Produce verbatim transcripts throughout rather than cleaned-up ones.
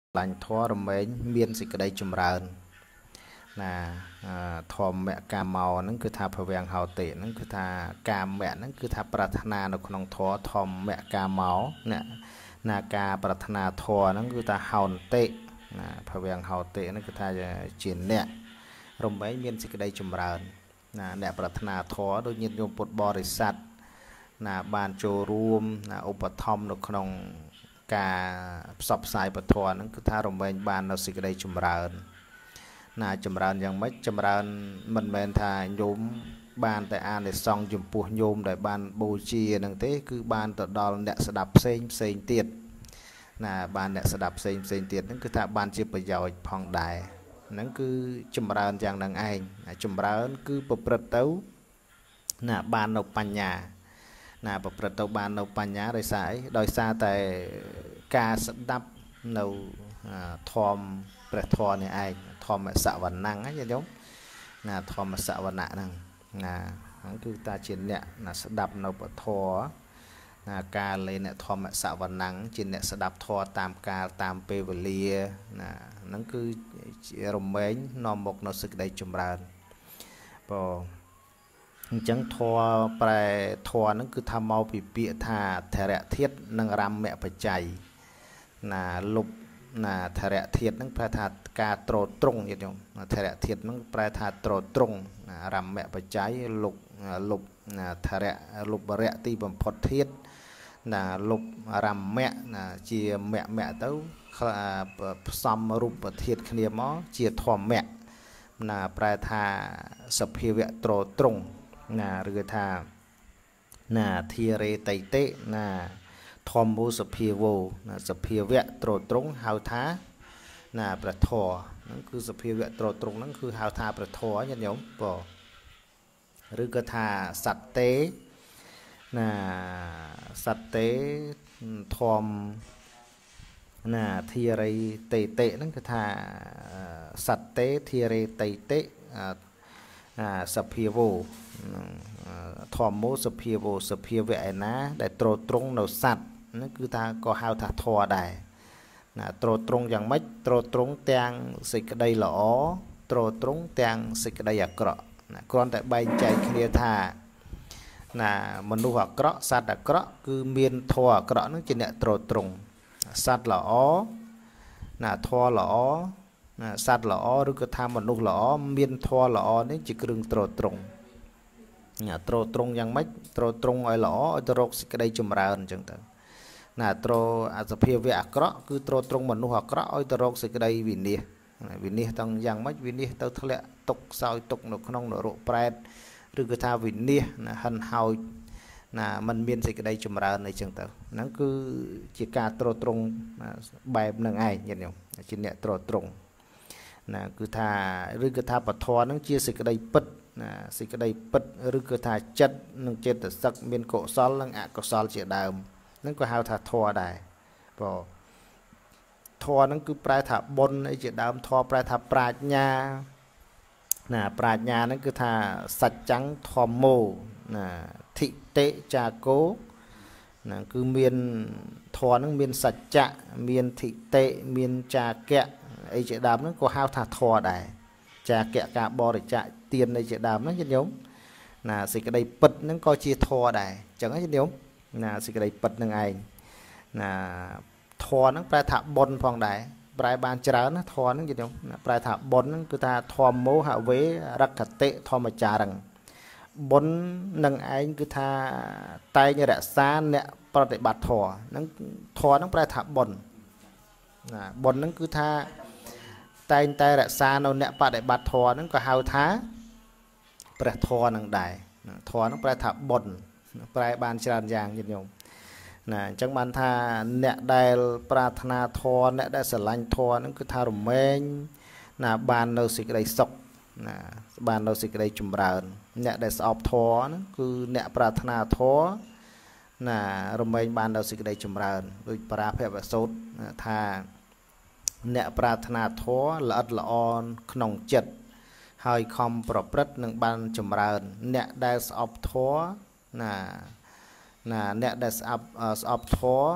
ลายทัวรำเมนเมียนสิกระไดจุมรานนะทอมแม่กาเมานั่นคือทาพเวียงเฮาเตนั่นคือทากามแม่นั่นคือทาปรารถนาในขนมทัวทอมแม่กาเมาเนี่ยนากาปรารถนาทัวนั่นคือทาเฮาเตนะพเวียงเฮาเตนั่นคือทาจีนเนี่ยรำเมนเมียนสิกระไดจุมรานนะเนี่ยปรารถนาทัวโดยยินยมปดบริษัทนะบานโจรวมนะอุปธรรมในขนมการสอบสายปทวนั่นคือถ้ารำเบนบานเราสิกได้จุมรานน่าจุมรานยังไม่จุมรานมันเป็นทายโยมบานแต่อ่านในซองจุมปูโยมแต่บานบูชีนั่นเต้คือบานต่อดอลเนสดับเซนเซนเตียดน่าบานเนสดับเซนเซนเตียดนั่นคือถ้าบานจีประโยชน์พองได้นั่นคือจุมรานอย่างนั้นเองจุมรานคือประพฤติเต้าน่าบานเราปัญญาน่าประพฤติบานเราปัญญาโดยสายโดยซาแต่การสดับเราทอมประทอเนี่ยไอ้ทอมสวรรค์นั่งนะโยมน่าทอมสวรรค์นั่งน่านั่นคือตาจินเนี่ยน่าสดับเราประทอน่าการเลยเนี่ยทอมสวรรค์นั่งจินเนี่ยสดับทอตามการตามเปเวลียน่านั่นคือรมเมนนอมบกนสึกได้จุมรานพอจังทัวแปรทัวนั่นคือทำเอาปีเปียธาเทระเทียดนังรำแม่ปัจจัยน่าลุบน่าเทระเทียดนั่งแปรธาการโตรตรงอย่างเดียวเทระเทียดนั่งแปรธาโตรตรงรำแม่ปัจจัยลุบลุบน่าเทระลุบเระตีบำพดเทียดน่าลุบรำแม่น่าเจียแม่แม่เต้าซ้ำรูปเทียดขณีมอเจียทอมแม่น่าแปรธาสภีเวโตรตรงน่าหรือท่าน่าเทียเรไตเตน่าทอมบูสเพียโวน่าสเพียเวะตรตรงหาวท้าน่าประทอนั่นคือสเพียเวะตรตรงนั่นคือหาวท้าประทอยันยมปอหรือกระทาสัตเตน่าสัตเตทอมน่าเทียเรไตเตนั่นคือท่าสัตเตเทียเรไตเตสเพียโวทอมโมสเพียโวสเพียเวไอนะได้โตรตรงเราสัตว์นั่นคือทางก็หาวถาทอได้นะโตรตรงอย่างไม่โตรตรงแตงสิกได้หล่อโตรตรงแตงสิกได้อยากเกาะนะกรอนแต่ใบใจเคลียธานะมนุษย์เกาะสัตว์เกาะคือเมียนทอเกาะนั่นจะเนี่ยโตรตรงสัตว์หล่อนะทอหล่อสัตว์หล่อหรือกระทำมนุษย์หล่อเมียนทอหล่อนี่จะกรึงโตรตรงโตรตรงยังไม่โตรตรงไอ้หล่อไอ้ตรกสิกได้จุมราอันจังเถอะน่ะโตรอาจจะเพียเวะเกาะคือโตรตรงมนุษย์เกาะไอ้ตรกสิกได้วินเนียวินเนียต้องยังไม่วินเนียเต้าทะเลตกซอยตกหนุกน้องหนุโรแปรหรือกระทำวินเนียนะหันเฮาน่ะมันเมียนสิกได้จุมราในจังเถอะนั่นคือจิกาโตรตรงแบบหนึ่งไอ้ยันยมจิเนี่ยโตรตรงนะคือถ้าหรือกระทาปทอนั่งเชียสิกได้ปิดนะสิกได้ปิดหรือกระทาจัดนั่งเจตสักเมียนโกซอลนั่งอะโกซอลเจียดาวนั่นก็หาวถาทอได้พอทอนั่นคือปลายถาบนไอเจียดาวทอปลายถาปราชญานะปราชญานั่นคือถาสัจจังทอมโมนะทิเตจาโกนะคือเมียนทอนั่งเมียนสัจจะเมียนทิเตเมียนจาแกะไอเจดามนั้นก็หาวถาทอได้จะแกะกาบริจะเตียนไอเจดามนั้นยันยมน่ะสิกระไดปิดนั้นก็เชียทอได้จังนั้นยันยมน่ะสิกระไดปิดนั่งไงน่ะทอนั้นปลายถาบนพองได้ปลายบานจรานะทอนั้นยันยมปลายถาบนนั้นคือถาทอมโมหะเวรักขเตทอมจารังบนนั่งไอคือถาไตเนี่ยแหละซานเนี่ยปฏิบัติทอนั้นทอนั้นปลายถาบนน่ะบนนั้นคือถาไตไตระซาโนเนี่ยปฏิบัติทอนั้นก็หาวท้าประทอนังได้ทอนังประทับบนปลายบานชานยางยินยมนะจังบันทาเนี่ยได้ปรารถนาทอเนี่ยได้สลังทอนั้นคือทารุเมงนะบานเราสิกได้ศกนะบานเราสิกได้จุมรานเนี่ยได้สอบทอนั้นคือเนี่ยปรารถนาทอนะรุเมงบานเราสิกได้จุมรานโดยปราเพบสุดทาเนี่ยปรารถนาท้อละอัดละออนขนมจัดหอยคอมปรบรัดหนึ่งบันจุมรานเนี่ยได้สอบท้อน่ะน่ะเนี่ยได้สอบสอบท้อ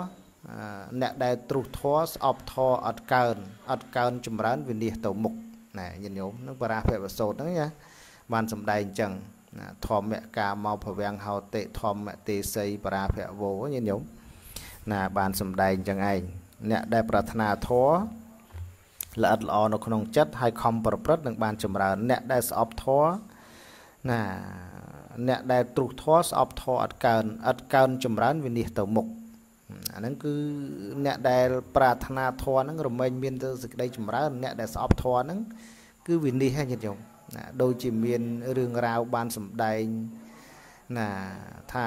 អ្នកដែលទ្រុសធម៌ស្អប់ធម៌អត់កើនអត់កើនចម្រើនវិនិច្ឆ័យទៅមុខណាញាតិញោមនឹងបរាភវសូត្រហ្នឹងណាបានសម្ដែងអញ្ចឹងធម្មកាមកភវាំងហោតិធម្មទេសីបរាភវោញាតិញោមណាបានសម្ដែងអញ្ចឹងឯងអ្នកដែលប្រាថ្នាធម៌ល្អិតល្អនៅក្នុងចិត្តហើយខំប្រព្រឹត្តនឹងបានចម្រើនអ្នកដែលស្អប់ធម៌ណាអ្នកដែលទ្រុសធម៌ស្អប់ធម៌អត់កើនអត់កើនចម្រើនវិនិច្ឆ័យទៅមុខអាហ្នឹងគឺអ្នកដែលប្រាថ្នាធម៌ហ្នឹងរមែងមានទៅសេចក្តីចម្រើនអ្នកដែលស្អប់ធម៌ហ្នឹងគឺវិនិច្ឆ័យញាតិញោមណាដូចជាមានរឿងរ៉ាវបានសម្ដែងណាថា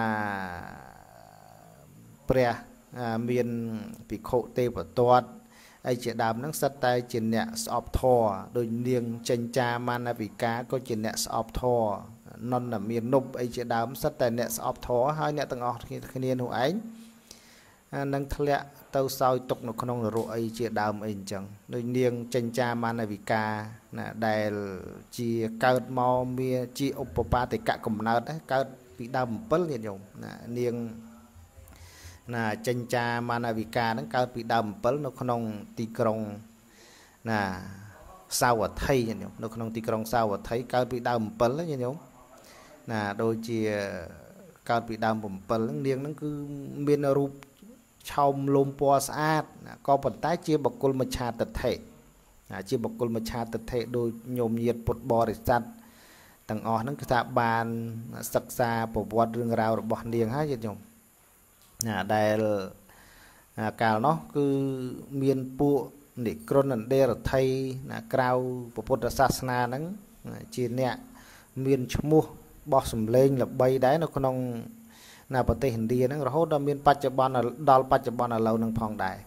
ព្រះមានភិក្ខុទេវទត្តអីជាដើមហ្នឹងសិតតែជាអ្នកស្អប់ធម៌ដូចនាងចិញ្ចាមានវិកាក៏ជាអ្នកស្អប់ធម៌នន្ទមាននុបអីជាដើមសិតតែអ្នកស្អប់ធម៌ហើយអ្នកទាំងអស់គ្នានោះឯងនឹងធ្លាក់ទៅសោយទុកនៅក្នុងនរកអីជាដើមអីអញ្ចឹងដូចនាងចិញ្ចាមានវិកាណាដែលជាកើតមកមានជាឧបបាទិកកំណើតកើតពីដើមអំពិលញាតិញោមណានាងណាចិញ្ចាមានវិកាហ្នឹងកើតពីដើមអំពិលនៅក្នុងទីក្រុងណាសាវត្ថីញាតិញោមនៅក្នុងទីក្រុងសាវត្ថីកើតពីដើមអំពិលញាតិញោមណាដូចជាកើតពីដើមអំពិលហ្នឹងនាងហ្នឹងគឺមានរូបឆោមលំពណ៌ស្អាតក៏ប៉ុន្តែជាបុគ្គលមច្ឆាទិដ្ឋិជាបុគ្គលមច្ឆាទិដ្ឋិដូចញោមញាតពុទ្ធបរិស័ទទាំងអស់ហ្នឹងគឺថាបានសិក្សាប្រវត្តិរឿងរ៉ាវរបស់នាងហើយញាតិញោមណាដែលកាលនោះគឺមានពួកនិក្រណណ្ដេរដ្ឋីណាក្រៅពុទ្ធសាសនាហ្នឹងជាអ្នកមានឈ្មោះបោះសម្លេងល្បីដែរនៅក្នុងណាប្រទេសឥណ្ឌាហ្នឹងរហូតដល់មានបច្ចុប្បន្នដល់បច្ចុប្បន្នឥឡូវហ្នឹងផងដែរ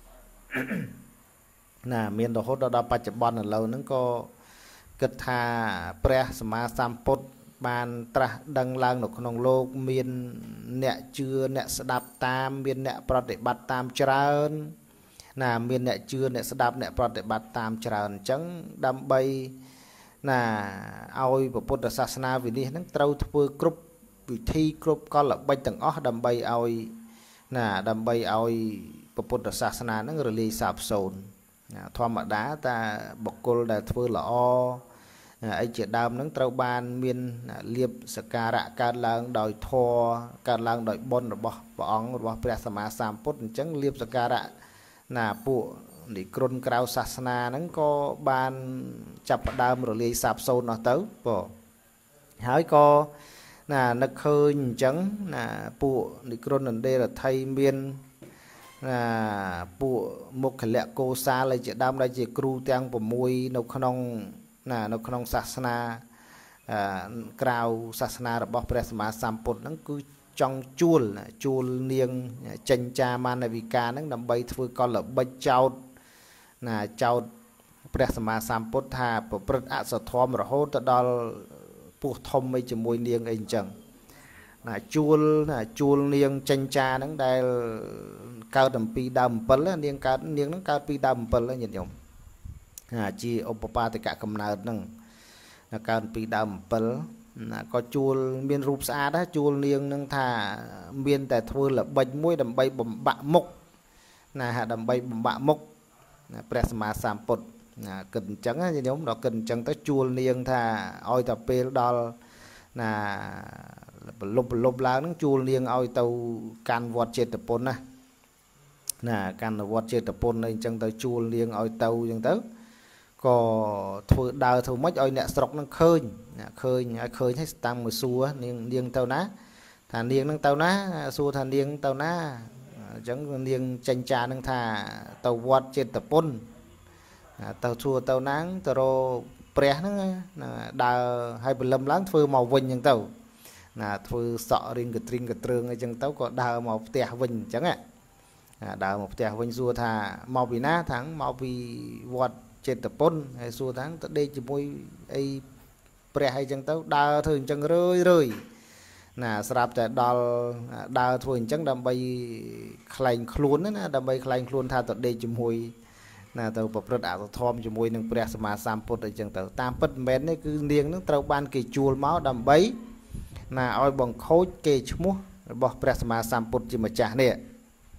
ណាមានរហូតដល់បច្ចុប្បន្នឥឡូវហ្នឹងក៏គិតថាព្រះសម្មាសម្ពុទ្ធបានត្រាស់ដឹងឡើងនៅក្នុងโลกមានអ្នកជឿអ្នកស្ដាប់តាមមានអ្នកប្រតិបត្តិតាមច្រើនណាមានអ្នកជឿអ្នកស្ដាប់អ្នកប្រតិបត្តិតាមច្រើនអញ្ចឹងដើម្បីណាឲ្យពុទ្ធសាសនាវិនិច្ឆ័យហ្នឹងត្រូវធ្វើគ្រប់វិធីគ្រប់កលល្បិចទាំងអស់ដើម្បីឲ្យណាដើម្បីឲ្យពុទ្ធសាសនាហ្នឹងរលាយសាបសូន្យធម្មតាតាបុគ្គលដែលធ្វើល្អអីជាដើមហ្នឹងត្រូវបានមានលៀបសក្ការៈកើតឡើងដោយធម៌កើតឡើងដោយបុណ្យរបស់ព្រះអង្គរបស់ព្រះសម្មាសម្ពុទ្ធអញ្ចឹងលៀបសក្ការៈណាពួកនិក្រណក្រៅសាសនាហ្នឹងក៏បានចាប់ផ្ដើមរលាយសាបសូន្យអស់ទៅបងហើយក៏ណានឹកឃើញអញ្ចឹងណាពួកនិក្រណណ្ដេរដ្ឋីមានណាពួកមុខលៈកោសាលជាដើមដែលជាគ្រូទាំង៦នៅក្នុងណានៅក្នុងសាសនាក្រៅសាសនារបស់ព្រះសម្មាសម្ពុទ្ធហ្នឹងគឺចង់ជួលជួលនាងចិញ្ចាមានវិកាហ្នឹងដើម្បីធ្វើកលល្បិចចោតណាចោតព្រះសម្មាសម្ពុទ្ធថាប្រព្រឹត្តអសធម៌រហូតទៅដល់ពោះធំអីជាមួយនាងអីអញ្ចឹងណាជួលណាជួលនាងចិញ្ចាហ្នឹងដែលកើតអំពីដើមអំពិលនាងកើតនាងហ្នឹងកើតពីដើមអំពិលញាតិញោមជាឧបបាទិកកំណើតហ្នឹងកើតពីដើមអំពិលណាក៏ជួលមានរូបស្អាតដែរជួលនាងហ្នឹងថាមានតែធ្វើល្បិចមួយដើម្បីបំបាក់មុខណាដើម្បីបំបាក់មុខព្រះសម្មាសម្ពុទ្ធណាគិតអញ្ចឹងណាញោមដល់គិតអញ្ចឹងទៅជួលនាងថាឲ្យតែពេលដល់ណាប្រលប់ប្រលប់ឡើងហ្នឹងជួលនាងឲ្យទៅកាន់វត្តចេតពុនណាណាកាន់វត្តចេតពុនអីអញ្ចឹងទៅជួលនាងឲ្យទៅអញ្ចឹងទៅក៏ធ្វើដើរធ្វើម៉េចឲ្យអ្នកស្រុកហ្នឹងឃើញឃើញឲ្យឃើញឲ្យតាំងមកសួរនាងនាងទៅណាថានាងហ្នឹងទៅណាសួរថានាងទៅណាអញ្ចឹងនាងចិញ្ចាហ្នឹងថាទៅវត្តចេតពុនទៅសួរទៅណាទៅរកព្រះហ្នឹងដើរឲ្យបលឹមឡើងធ្វើមកវិញអញ្ចឹងទៅណាធ្វើសក់រៀងកត្រៀងកត្រើងអីចឹងទៅក៏ដើរមកផ្ទះវិញអញ្ចឹងដើរមកផ្ទះវិញសួរថាមកពីណាថាមកពីវត្តចេតពុនហើយសួរថាទៅដេកជាមួយអីព្រះអីចឹងទៅដើរធ្វើអញ្ចឹងរឿយរឿយណាស្រាប់តែដល់ដើរធ្វើអញ្ចឹងដើម្បីខ្លែងខ្លួនណាដើម្បីខ្លែងខ្លួនថាទៅដេកជាមួយណាទៅប្រព្រឹត្តអសុធម៌ជាមួយនឹងព្រះសម្មាសម្ពុទ្ធអីចឹងទៅតាមពិតមិនមែនទេគឺនាងនឹងត្រូវបានគេជួលមកដើម្បីណាឲ្យបង្ខូចគេឈ្មោះរបស់ព្រះសម្មាសម្ពុទ្ធជាម្ចាស់នេះ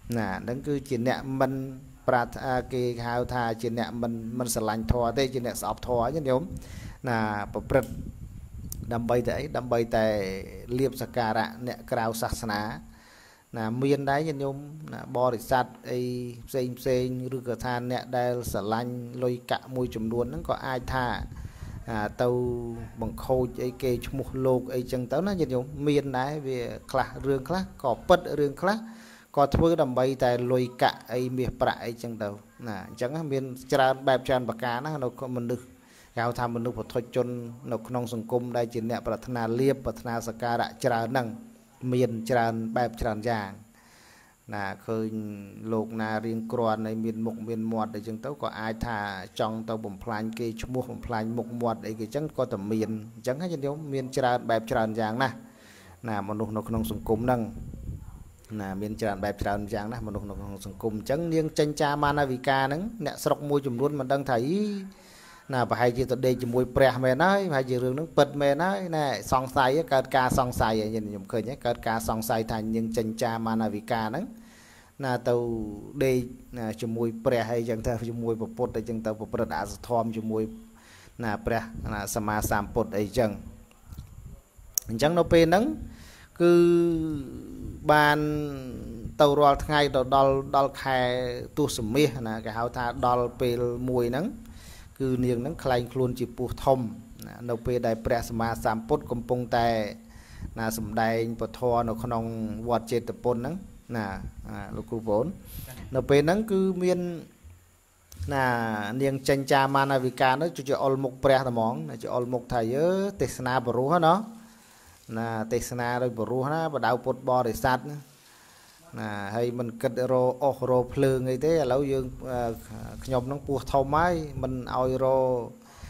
nè đó cứ chỉ nè mình prat cái hào tha chỉ nè mình mình sẽ lành thò thế chỉ nè sọp thò chứ nhóm nè bật đâm bay thế đâm bay tại liệp sạc cả nè cào sạc sná nè miền đấy nhân nhóm nè bò để sát ấy xây xây rư cờ than nè đây sẽ lành lôi cả môi chùm luôn nó có ai tha à tàu bằng khôi ấy kê một lô ấy chân tớ nó nhân nhóm miền đấy về khla rương khla có bật rương khla có thưa đầm bay tại lôi cả ấy miệt bại chân tàu nè chẳng miền tràn bẹp tràn bạc cá nó nó mình được gạo tham mình được một thôi chôn nó nông sông cung đây chỉ nè bát na liệp bát na sạc cả tràn năng miền tràn bẹp tràn giang là khơi lục na riêng cron này miền mục miền mọt để chừng tấu có ai thà trong tàu bầm phanh kia chung mua bầm phanh mục mọt để cái chẳng có tầm miền chẳng hay như miền tràn bẹp tràn giang nè là một nông nông sông cung năng là miền tràn bẹp tràn giang nè một nông nông sông cung chẳng riêng tranh cha Manavika nắng nè sọc môi chùm luôn mình đang thấy nè và hai chị tụi đây chỉ mùi pre mẹ nói hai chị rừng nước bật mẹ nói nè song say á ca song say nhìn nhung khơi nhé ca song say thành nhưng chân cha Manavika nắng nè tàu đây nè chỉ mùi pre hay chẳng thà chỉ mùi bột bột để chẳng tàu bột bột đã thom chỉ mùi nè pre nè sama sam bột ấy chẳng chẳng nó pe nắng cứ ban tàu rồi ngày đầu đal đal khai tu sum mía nè cái hào tha đal pe mùi nắng cứ niềng nắng khai luôn chỉ pu thom nộp về đại pre sama sam put cầm pung tai là sum đại bột thò nó không vọt chết tập pôn nắng nè lục cụ vốn nộp về nắng cứ miên là niềng tranh cha Manavika nó cho cho all mục pre là món cho all mục thầy ớ tesna bru hết nó là tesna rồi bru nó và đào bột bò để sát nè hay mình cất rô ô rô phơi người thế lâu dương nhom nó pu thâu máy mình ao rô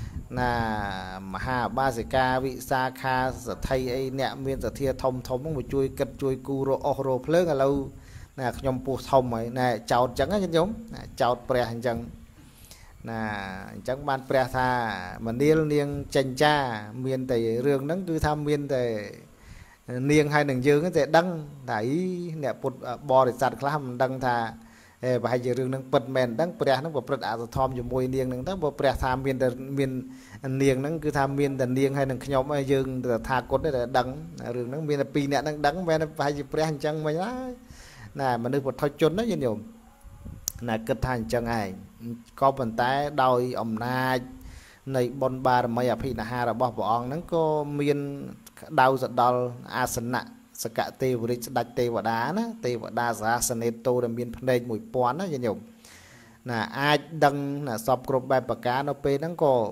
nè hà ba sợi ca vị sa kha thay ấy nè miền giờ thia thông thống một chui cất chui cu rô ô rô phơi là lâu nè nhom pu thâu mày nè chào trắng á giống chào pre hành trắng nè trắng ban pre tha mình đi niêng chành cha miền tây rương nắng cứ tham miền tây niêng hai đằng dương cái đăng thấy nè bột bò để sạt khám đăng thà và hai giờ rừng nâng bật mền đăng bẹt nó bật à thom cho môi niêng nâng đó bật tham miền miền niêng nâng cứ tham miền đằng niêng hai đằng nhóm hai dương thà cốt đấy đăng rừng nâng miền là pi nè đăng đăng mền hai giờ bẹt hành chân mày đó nè mà nước bột thoi chôn đó như nhiều nè kết thành chân này có bàn tay đôi ẩm na này bon ba mấy à phi là hai là bỏ bỏ nâng có miền đau giật đau asana sạc cả tê vừa đi đặt tê vào đá đó tê vào đá giá saneto để miền này mùi pón đó như nhiều là ai đăng là sập group bài bạc cá nó pe nó có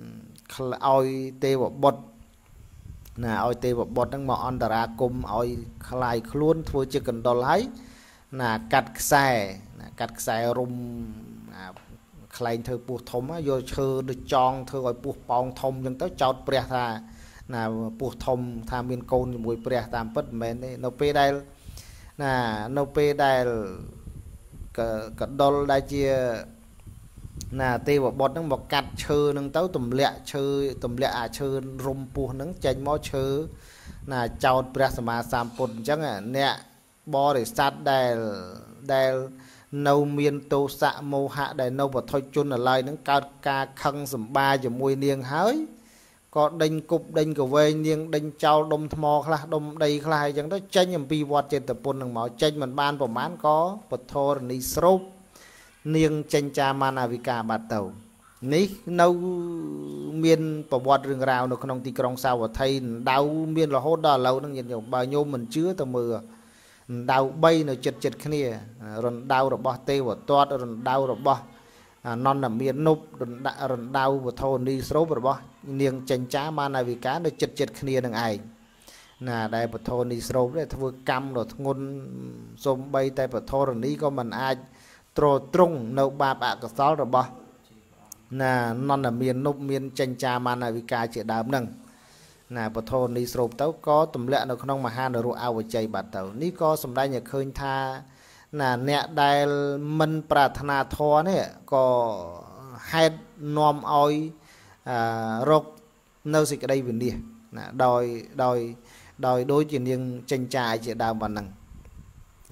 oi tê vào bột là oi tê vào bột đang mò on đà cùng oi khai luôn thôi chỉ cần đo lái là cắt xe cắt xe rum khai thơ buộc thôm á vô chơi được tròn thơ gọi buộc bong thôm nhưng tới chót pre tha là buộc thôm tham biên côn mùi pre tam bất mến đấy nó pe đây là nó pe đây cả cả đôi đây chia là tê vào bọt nó một cắt chơi nâng tới tùm lẹ chơi tùm lẹ à chơi rum buộc nâng chanh mó chơi là chót pre sama sam pun chẳng à nè bo để sát đây đây nâu miên tô xạ mô hạ đại nâu và thôi chôn ở lại những cao ca khăn sầm ba giờ mùi niêng hới có đinh cục đinh cầu về niêng đinh trao đông thò khla đông đầy khla chẳng đó tranh nhầm pi vọt trên tập pôn đằng máu tranh mình ban vào mán có vật thô ni srop niêng tranh cha Manavika bát tàu ní nâu miên và vọt rừng rào nó không tì krong sao và thay đau miên là hốt đỏ lâu nó nhìn nhiều bao nhiêu mình chứa tầm mưa đau bay nó chật chật kia rồi đau rồi bỏ tê vào toát rồi đau rồi bỏ non là miền núp rồi đau vào thôn đi sốt rồi bỏ niềng chành chá Manavika nó chật chật kia đằng ai là đây vào thôn đi sốt đấy thôi cam rồi ngôn xôm bay tay vào thôn rồi đi có mình ai trò trung nấu ba bạc cái sáu rồi bỏ là non là miền núp miền chành chá Manavika chỉ đám nâng nè bờ thôn đi sụp tấu có tụm lẹ nó không mà han được ruộng ao chạy bạt tàu ní có sầm đây nhà khơi tha nè nè đây mình pratana thọ này có hai nom oi rốc nơi gì cái đây vấn đề nè đòi đòi đòi đối chuyện riêng tranh trai chỉ đào bản năng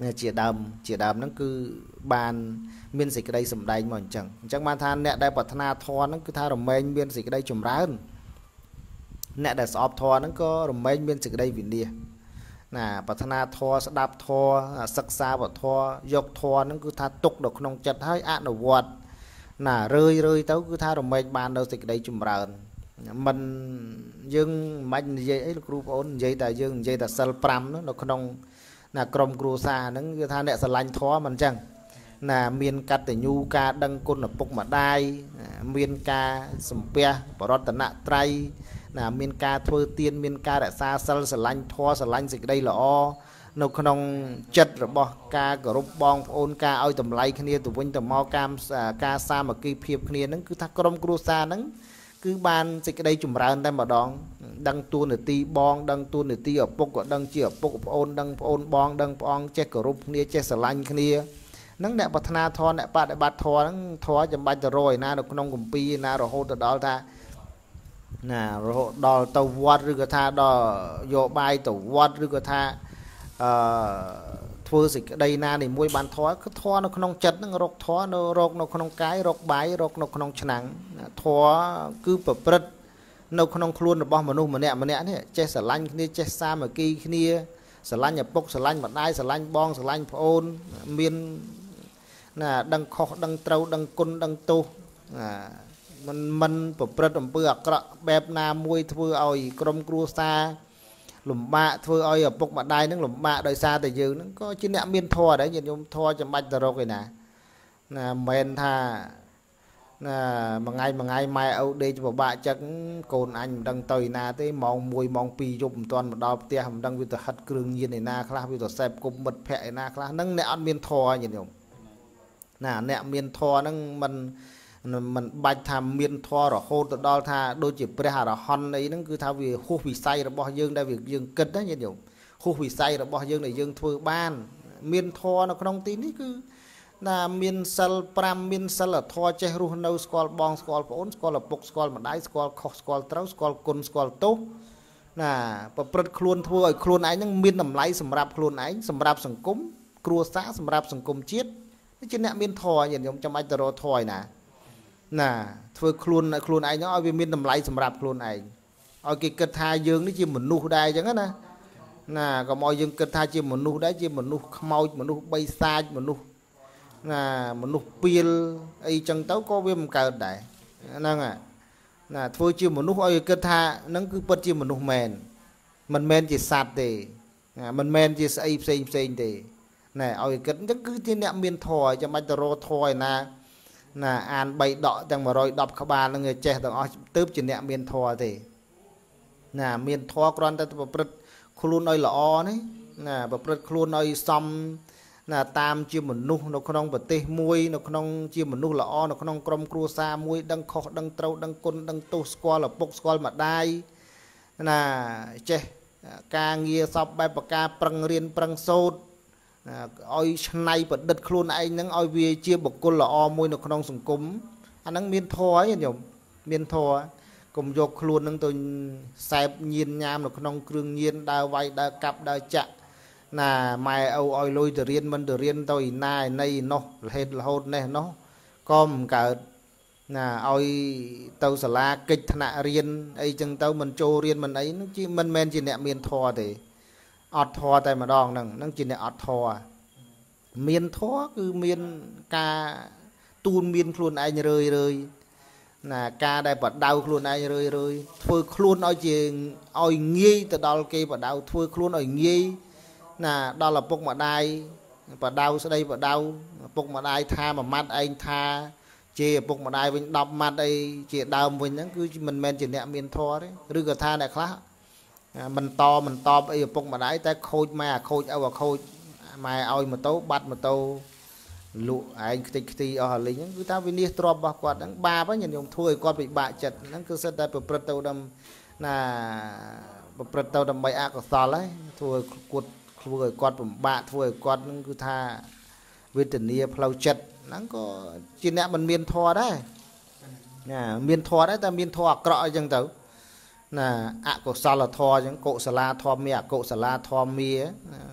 ជាដើមជាដើមហ្នឹងគឺបានមានសេចក្តីសម្ដែងមកអញ្ចឹងអញ្ចឹងបានថាអ្នកដែលប្រាថ្នាធម៌ហ្នឹងគឺថារមែងមានសេចក្តីចម្រើនអ្នកដែលស្អប់ធម៌ហ្នឹងក៏រមែងមានសេចក្តីវិន័យណាប្រាថ្នាធម៌ស្ដាប់ធម៌សិក្សាវធម៌យកធម៌ហ្នឹងគឺថាទុកនៅក្នុងចិត្តហើយអនុវត្តណារឿយរឿយទៅគឺថារមែងបាននៅសេចក្តីចម្រើនមិនយើងមិននិយាយអីលោកគ្រូបងអូននិយាយតែយើងនិយាយតែសិលប្រាំហ្នឹងនៅក្នុងណាក្រុមគ្រួសារហ្នឹងគឺថាអ្នកស្រឡាញ់ធម៌មិនអញ្ចឹងណាមានកតញ្ញូការដឹងគុណឪពុកម្ដាយមានការសំពះបរតនត្រ័យណាមានការធ្វើទានមានការរក្សាសិលស្រឡាញ់ធម៌ស្រឡាញ់សេចក្តីល្អនៅក្នុងចិត្តរបស់ការគោរពបងប្អូនការឲ្យតម្លៃគ្នាទៅវិញទៅមកការការសាមគ្គីភាពគ្នាហ្នឹងគឺថាក្រុមគ្រួសារហ្នឹងគឺបានសេចក្តីចម្រើនតែម្ដងដឹងទួនាទីបងដឹងទួនាទីឪពុកក៏ដឹងជាឪពុកប្អូនដឹងប្អូនបងដឹងព្រះអង្គចេះគោរពគ្នាចេះស្រឡាញ់គ្នាហ្នឹងអ្នកប្រាថ្នាធម៌អ្នកបដិបត្តិធម៌ហ្នឹងធម៌ចាំបាច់ទៅរយណានៅក្នុងគម្ពីរណារហូតទៅដល់ថាណារហូតដល់ទៅវត្តឬក៏ថាដល់យកបាយទៅវត្តឬក៏ថាអឺធ្វើសេចក្តីណានេះមួយបានធម៌គឺធម៌នៅក្នុងចិត្តហ្នឹងរកធម៌នៅរកនៅក្នុងកាយរកបាយរកនៅក្នុងឆ្នាំងធម៌គឺប្រព្រឹត្តនៅក្នុងខ្លួនរបស់មនុស្សម្នាក់ម្នាក់នេះចេះស្រឡាញ់គ្នាចេះសាមគ្គីគ្នាស្រឡាញ់ឪពុកស្រឡាញ់ម្ដាយស្រឡាញ់បងស្រឡាញ់ប្អូនមានណាដឹងខុសដឹងត្រូវដឹងគុណដឹងទោសមិនមិនប្រព្រឹត្តអំពើអាក្រក់បែបណាមួយធ្វើឲ្យក្រុមគ្រួសារលំបាកធ្វើឲ្យឪពុកម្ដាយនឹងលំបាកដោយសារតែយើងហ្នឹងក៏ជាអ្នកមានធម៌ដែរញាតិញោមធម៌ចាំបាច់ទៅរកឯណាណាមិនមែនថាណាមួយថ្ងៃមួយថ្ងៃម៉ែឪដេកពិបាកចឹកកូនអញមិនដឹងទៅឯណាទេម៉ោងមួយម៉ោងពីរយប់មិនទាន់មកដល់ផ្ទះមិនដឹងវាទៅហិតគ្រឿងញៀនឯណាខ្លះវាទៅសេពគុំមិត្តភ័ក្ដិឯណាខ្លះហ្នឹងអ្នកអត់មានធម៌ញាតិញោមណាអ្នកមានធម៌ហ្នឹងមិនមិនបាច់ថាមានធម៌រហូតទៅដល់ថាដូចជាព្រះអរហន្តអីហ្នឹងគឺថាវាហួសវិស័យរបស់យើងដែលយើងគិតណាញាតិញោមហួសវិស័យរបស់យើងដែលយើងធ្វើបានមានធម៌នៅក្នុងទីនេះគឺណាមានសិលប្រាំមានសិលធម៌ចេះរស់នៅស្គាល់បងស្គាល់ប្អូនស្គាល់ឪពុកស្គាល់ម្ដាយស្គាល់ខុសស្គាល់ត្រូវស្គាល់គុណស្គាល់ទោសណាប្រព្រឹត្តខ្លួនធ្វើឲ្យខ្លួនឯងហ្នឹងមានតម្លៃសម្រាប់ខ្លួនឯងសម្រាប់សង្គមគ្រួសារសម្រាប់សង្គមជាតិជាអ្នកមានធម៌ញាតិញោមចាំបាច់ទៅរកធម៌ឯណាណាធ្វើខ្លួនខ្លួនឯងឲ្យវាមានតម្លៃសម្រាប់ខ្លួនឯងឲ្យគេគិតថាយើងនេះជាមនុស្សដែរអញ្ចឹងណាណាកុំឲ្យយើងគិតថាជាមនុស្សដែរជាមនុស្សខ្មោចមនុស្សបីសាចមនុស្សណាមនុស្សពៀលអីចឹងទៅក៏វាមិនកើតដែរហ្នឹងណាធ្វើជាមនុស្សឲ្យគិតថាហ្នឹងគឺពិតជាមនុស្សមែនមិនមែនជាសត្វទេមិនមែនជាស្អីផ្សេងផ្សេងទេណែឲ្យគិតអញ្ចឹងគឺជាអ្នកមានធម៌ចាំបាច់ទៅរកធម៌ឯណាណាអានបីដកទាំងមួយរយដប់ក្បាលនឹងចេះទាំងអស់ទៅជាអ្នកមានធម៌ទេណាមានធម៌គ្រាន់តែប្រព្រឹត្តខ្លួនឲ្យល្អនេះណាប្រព្រឹត្តខ្លួនឲ្យសមណាតាមជាមនុស្សនៅក្នុងប្រទេសមួយនៅក្នុងជាមនុស្សល្អនៅក្នុងក្រុមគ្រួសារមួយដឹងខុសដឹងត្រូវដឹងគុណដឹងទោសស្គាល់ឪពុកស្គាល់ម្ដាយណាចេះការងារសពបែបប្រការប្រឹងរៀនប្រឹងសូត្រឲ្យឆ្នៃប្រឌិតខ្លួនឯងហ្នឹងឲ្យវាជាបុគ្គលល្អមួយនៅក្នុងសង្គមអាហ្នឹងមានធម៌ហើយញោមមានធម៌កុំយកខ្លួនហ្នឹងទៅសែបញៀនញ៉ាមនៅក្នុងគ្រឿងញៀនដើរវាយដើរកាប់ដើរចាក់ណាម៉ែឪឲ្យលុយទៅរៀនមិនទៅរៀនទៅឯណាឯណីនោះរហេតរហូតនេះនោះក៏មិនកើតណាឲ្យទៅសាលាកិច្ចថ្នាក់រៀនអីចឹងទៅមិនចូលរៀនមិនអីហ្នឹងជាមិនមែនជាអ្នកមានធម៌ទេអត់ធម៌តែម្ដងហ្នឹងហ្នឹងជាអ្នកអត់ធម៌មានធម៌គឺមានការទូនមានខ្លួនឯងរឿយរឿយណាការដែលបដៅខ្លួនឯងរឿយរឿយធ្វើខ្លួនឲ្យជាឲ្យងាយទៅដល់គេបដៅធ្វើខ្លួនឲ្យងាយណាដល់ឪពុកម្ដាយបដៅស្ដីបដៅឪពុកម្ដាយថាមួយម៉ាត់ឯងថាជាឪពុកម្ដាយវិញដប់ម៉ាត់អីជាដើមវិញហ្នឹងគឺមិនមែនជាអ្នកមានធម៌ទេឬក៏ថាអ្នកខ្លះមិនតមិនតបអីឪពុកម្ដាយតែខូចម៉ែអាខូចឪអាខូចម៉ែឲ្យម៉ូតូបាត់ម៉ូតូលក់ឯងខ្ទេចខ្ទីអស់អាលីងហ្នឹងគឺថាវិនិច្ឆ័យទ្រព្យរបស់គាត់ហ្នឹងបាបហ្នឹងខ្ញុំធ្វើឲ្យគាត់ពិបាកចិត្តហ្នឹងគឺសិតតែប្រព្រឹត្តទៅដល់ណាប្រព្រឹត្តទៅដើម្បីអកុសលហើយធ្វើគាត់ធ្វើឲ្យគាត់ពិបាកធ្វើឲ្យគាត់ហ្នឹងគឺថាវេទនាផ្លូវចិត្តហ្នឹងក៏ជាអ្នកមិនមានធម៌ដែរណាមានធម៌ដែរតែមានធម៌អាក្រក់អីចឹងទៅណាអកុសលធម៌អញ្ចឹងកុសលាធម៌មានអកុសលាធម៌មានធ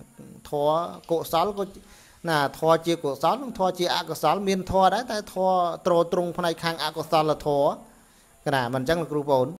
ធัวកុសលក៏ណាធัวជាកុសលនិងធัวជាអកុសលមានធัวដែរតែធัวត្រត្រង់ផ្នែកខាងអកុសលធัวកណាមិនអញ្ចឹងលោកគ្រូបង